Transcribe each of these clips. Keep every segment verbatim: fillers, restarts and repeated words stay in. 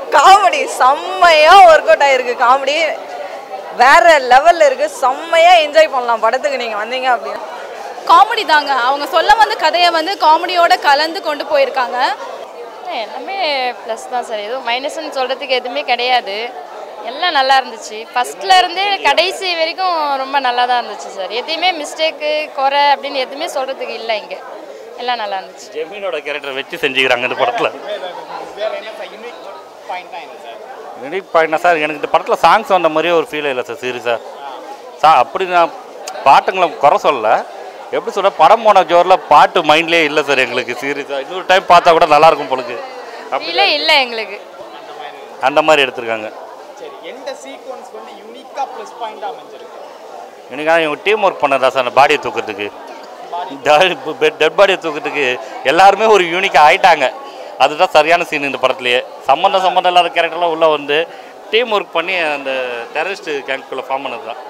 Comedy செம்மையா work out ஆயிருக்கு. Comedy வேற லெவல்ல இருக்கு. செம்மையா என்ஜாய் பண்ணலாம் படத்துக்கு நீங்க வந்தீங்க அப்படின்னா. காமெடி தாங்க. அவங்க சொல்ல வந்த கதையை வந்து காமெடியோட கலந்து கொண்டு போயிருக்காங்க. எல்லாமே ப்ளஸ் தான் சார். எதுவும் மைனஸ்ன்னு சொல்கிறதுக்கு எதுவுமே கிடையாது. எல்லாம் நல்லா இருந்துச்சு. ஃபஸ்ட்டில் இருந்தே கடைசி வரைக்கும் ரொம்ப நல்லா தான் இருந்துச்சு சார். எதுவுமே மிஸ்டேக்கு குறை அப்படின்னு எதுவுமே சொல்கிறதுக்கு இல்லை. இங்கே எல்லாம் நல்லா இருந்துச்சு. ஜெமினோட கேரக்டர் வச்சு செஞ்சுக்கிறாங்க இந்த படத்தில். யூனிக் பாயிண்ட்னா சார், எனக்கு இந்த படத்தில் சாங்ஸ் வந்த மாதிரியே ஒரு ஃபீல் இல்லை சார். சீரியஸாக சா அப்படி நான் பாட்டுங்களை குறை சொல்லலை. எப்படி சொல்ல, படம் போன ஜோரில் பாட்டு மைண்ட்லேயே இல்லை சார் எங்களுக்கு. சீரியஸாக இன்னொரு டைம் பார்த்தா கூட நல்லாயிருக்கும் பொழுது இல்லை இல்லை எங்களுக்கு அந்த மாதிரி எடுத்திருக்காங்க. யூனிக்காக இவங்க டீம் ஒர்க் பண்ணதா சார். அந்த பாடியை தூக்கிறதுக்கு, டெட் பாடியை தூக்கிறதுக்கு எல்லாருமே ஒரு யூனிக்காக ஆயிட்டாங்க. அதுதான் சரியான சீன் இந்த படத்துலேயே. சம்மந்தம் சம்மந்தம் இல்லாத கேரக்டர்லாம் உள்ளே வந்து டீம் ஒர்க் பண்ணி அந்த டெரரிஸ்ட் கேங்க்குள்ளே ஃபார்ம் பண்ணது தான்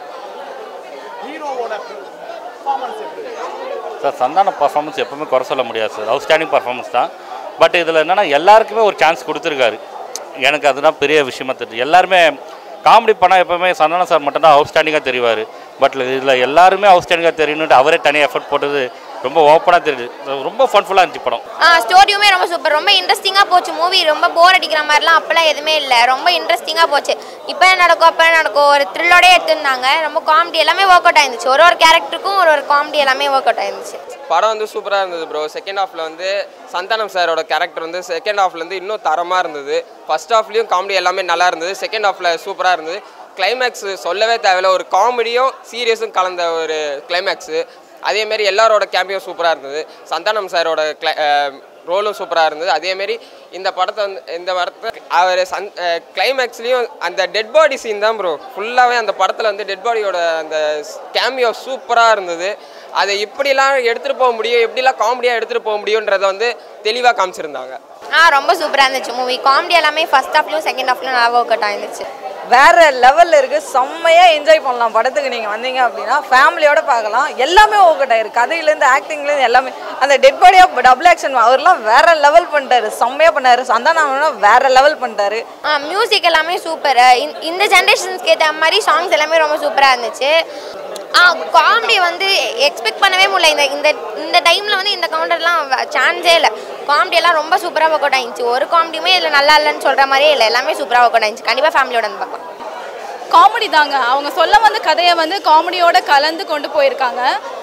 சார். சந்தான பர்ஃபார்மன்ஸ் எப்பவுமே குறை சொல்ல முடியாது சார். அவுட்ஸ்டாண்டிங் பர்ஃபார்மன்ஸ் தான். பட் இதில் என்னென்னா எல்லாருக்குமே ஒரு சான்ஸ் கொடுத்துருக்காரு. எனக்கு அதுதான் பெரிய விஷயமா தெரியுது. எல்லாருமே காமெடி பண்ணால் எப்போவுமே சந்தான சார் மட்டும்தான் அவுட்ஸ்டாண்டிங்காக தெரிவார். பட் இதில் எல்லாருமே அவுட்ஸ்டாண்டிங்காக தெரியணுன்ட்டு அவரே தனியாக எஃபர்ட் போட்டது ரொம்ப ஓப்பனாக தெரியுது. ரொம்ப ஃபன்ஃபுல்லாக இருந்துச்சு படம். ஆ ஸ்டோரியுமே ரொம்ப சூப்பர். ரொம்ப இன்ட்ரெஸ்டிங்காக போச்சு மூவி. ரொம்ப போர் அடிக்கிற மாதிரிலாம் அப்போல்லாம் எதுவுமே இல்லை. ரொம்ப இன்ட்ரெஸ்டிங்காக போச்சு. இப்போ நடக்கும் அப்போ நடக்கும் ஒரு த்ரில்லோடே எடுத்துருந்தாங்க. ரொம்ப காமெடி எல்லாமே ஒர்க் அவுட் ஆயிருந்துச்சு. ஒரு ஒரு கேரக்டருக்கும் ஒரு ஒரு காமெடி எல்லாமே ஒர்க் அவுட் ஆயிருந்துச்சு. படம் வந்து சூப்பராக இருந்தது ப்ரோ. செகண்ட் ஹாஃபில் வந்து சந்தானம் சாரோட கேரக்டர் வந்து செகண்ட் ஹாஃப்லேருந்து இன்னும் தரமாக இருந்தது. ஃபஸ்ட் ஹாஃப்லேயும் காமெடி எல்லாமே நல்லா இருந்தது. செகண்ட் ஹாஃபில் சூப்பராக இருந்தது. கிளைமேக்ஸ் சொல்லவே தேவையில்ல. ஒரு காமெடியும் சீரியஸும் கலந்த ஒரு கிளைமேக்ஸு. அதேமாரி எல்லாரோட கேம்பியும் சூப்பராக இருந்தது. சந்தானம் சாரோட கிளை ரோலும் சூப்பராக இருந்தது. அதேமாரி இந்த படத்தை வந்து இந்த படத்தை அவர் சந் கிளைமேக்ஸ்லேயும் அந்த டெட் பாடி சீன் தான் ப்ரோ. ஃபுல்லாகவே அந்த படத்தில் வந்து டெட் பாடியோட அந்த கேமியோ சூப்பராக இருந்தது. அதை இப்படிலாம் எடுத்துகிட்டு போக முடியும், எப்படிலாம் காமெடியாக எடுத்துகிட்டு போக முடியுன்றதை வந்து தெளிவாக காமிச்சிருந்தாங்க. ஆ ரொம்ப சூப்பராக இருந்துச்சு மூவி. காமெடி எல்லாமே ஃபஸ்ட் ஹாஃப்லையும் செகண்ட் ஹாஃப்லையும் நல்லா ஒர்க் அவுட் ஆயிருந்துச்சு. வேற லெவல்ல இருக்கு. செம்மையா என்ஜாய் பண்ணலாம் படத்துக்கு நீங்க வந்தீங்க அப்படின்னா. ஃபேமிலியோட பார்க்கலாம். எல்லாமே ஒர்க் அவுட் ஆயிருக்கு. கதையிலேருந்து ஆக்டிங்லேருந்து எல்லாமே. அந்த டெட் பாடியா டபுள் ஆக்ஷன் அவர்லாம் வேற லெவல் பண்ணிட்டாரு. செம்மையா பண்ணாரு. சந்தானம் வேற லெவல் பண்ணிட்டாரு. ஆ மியூசிக் எல்லாமே சூப்பர். இந்த ஜென்ரேஷன்ஸ்க்கு ஏற்ற மாதிரி சாங்ஸ் எல்லாமே ரொம்ப சூப்பராக இருந்துச்சு. ஆ காமெடி வந்து எக்ஸ்பெக்ட் பண்ணவே முடியல. இந்த இந்த இந்த டைமில் வந்து இந்த கவுண்டர்லாம் சான்ஸே இல்லை. காமெடியெல்லாம் ரொம்ப சூப்பராக ஒர்க் அவுட் ஆயிடுச்சு. ஒரு காமெடியுமே இதில் நல்லா இல்லைன்னு சொல்கிற மாதிரியே இல்லை. எல்லாமே சூப்பராக ஒர்க் அவுட் ஆயிடுச்சு. கண்டிப்பாக ஃபேமிலியோட வந்து பார்க்கலாம். காமெடி தாங்க. அவங்க சொல்ல வந்த கதையை வந்து காமெடியோட கலந்து கொண்டு போயிருக்காங்க.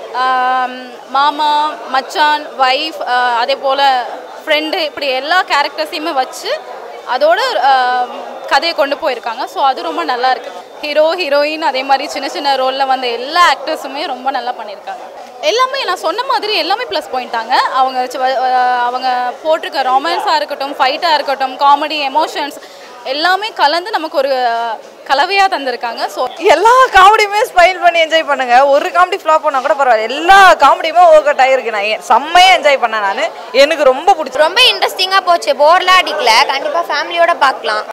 மாமா, மச்சான், ஒய்ஃப், அதே போல் ஃப்ரெண்டு, இப்படி எல்லா கேரக்டர்ஸையுமே வச்சு அதோட கதையை கொண்டு போயிருக்காங்க. ஸோ அது ரொம்ப நல்லா இருக்குது. ஹீரோ, ஹீரோயின், அதே மாதிரி சின்ன சின்ன ரோலில் வந்த எல்லா ஆக்டர்ஸுமே ரொம்ப நல்லா பண்ணியிருக்காங்க. எல்லாமே நான் சொன்ன மாதிரி எல்லாமே ப்ளஸ் பாயிண்ட்டாங்க. அவங்க அவங்க போட்டிருக்க ரொமான்ஸாக இருக்கட்டும், ஃபைட்டாக இருக்கட்டும், காமெடி, எமோஷன்ஸ் எல்லாமே கலந்து நமக்கு ஒரு கலவையாக தந்திருக்காங்க. ஸோ எல்லா காமெடியுமே ஸ்மைல் பண்ணி என்ஜாய் பண்ணுங்க. ஒரு காமெடி ஃப்ளாப் பண்ணால் கூட பரவாயில்ல. எல்லா காமெடியுமே ஒர்க் அவுட் ஆகிருக்கு. நான் செம்மையாக என்ஜாய் பண்ணேன். நான் எனக்கு ரொம்ப பிடிச்சி ரொம்ப இன்ட்ரெஸ்டிங்காக போச்சு. போர்லாம் அடிக்கல. கண்டிப்பாக ஃபேமிலியோட பார்க்கலாம்.